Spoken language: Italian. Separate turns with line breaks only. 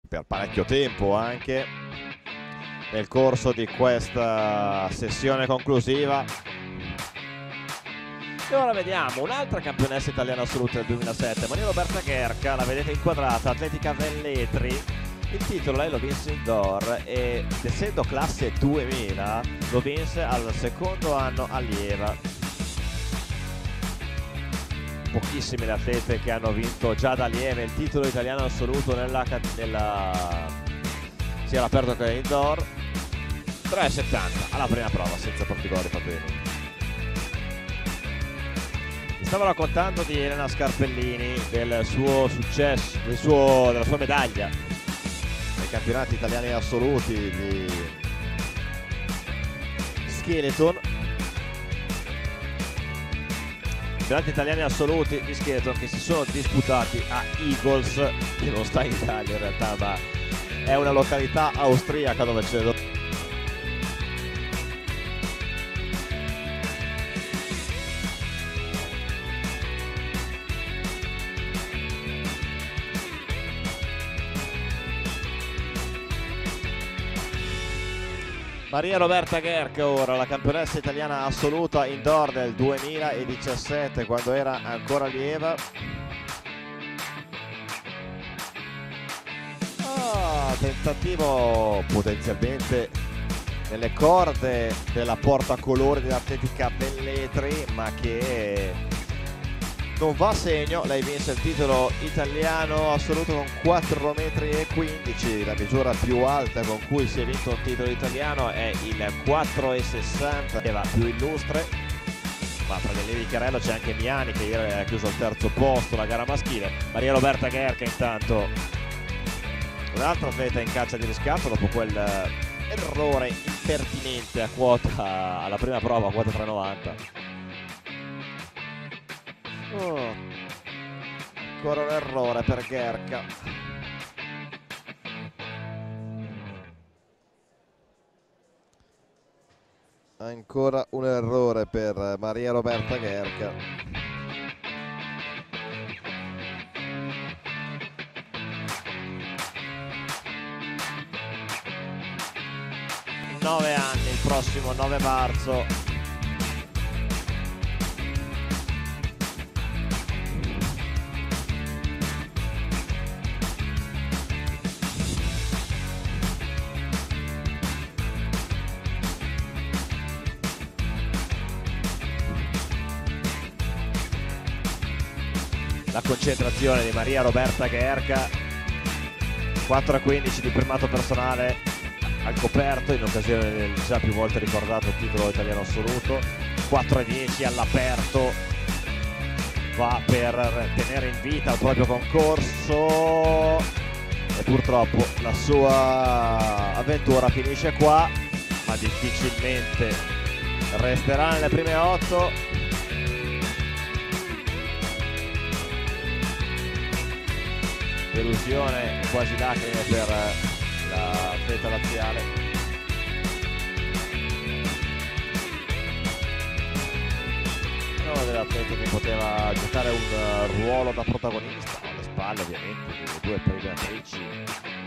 per parecchio tempo anche nel corso di questa sessione conclusiva. E ora vediamo un'altra campionessa italiana assoluta del 2007, Maria Roberta Gherca, la vedete inquadrata, Atletica Velletri. Il titolo lei lo vinse indoor ed essendo classe 2000 lo vinse al secondo anno allieva. Pochissime le atlete che hanno vinto già da allieve il titolo italiano assoluto sia all'aperto che indoor. 3,70 alla prima prova senza particolari problemi. Stavo raccontando di Elena Scarpellini, del suo successo, della sua medaglia nei campionati italiani assoluti di skeleton. Campionati italiani assoluti di skeleton che si sono disputati a Eagles, che non sta in Italia in realtà, ma è una località austriaca dove c'è Maria Roberta Gherca, ora la campionessa italiana assoluta indoor del 2017, quando era ancora allieva. Tentativo potenzialmente nelle corde della portacolori dell'Atletica Velletri, ma che non va a segno. Lei vinse il titolo italiano assoluto con 4,15 m, la misura più alta con cui si è vinto un titolo italiano è il 4,60, che va più illustre, ma tra gli allievi di Chiarello c'è anche Miani che ieri ha chiuso al terzo posto la gara maschile. Maria Roberta Gherca intanto un'altra atleta in caccia di riscatto dopo quel errore impertinente a quota alla prima prova a quota 3,90. Ancora un errore per Gherca. Ancora un errore per Maria Roberta Gherca. 9 anni, il prossimo 9 marzo. La concentrazione di Maria Roberta Gherca, 4,15 di primato personale al coperto in occasione del già più volte ricordato titolo italiano assoluto, 4,10 all'aperto, va per tenere in vita il proprio concorso e purtroppo la sua avventura finisce qua, ma difficilmente resterà nelle prime 8. Delusione e quasi lacrime per l'atleta laziale. Una delle atlete che poteva giocare un ruolo da protagonista, alle spalle ovviamente delle due premiatrici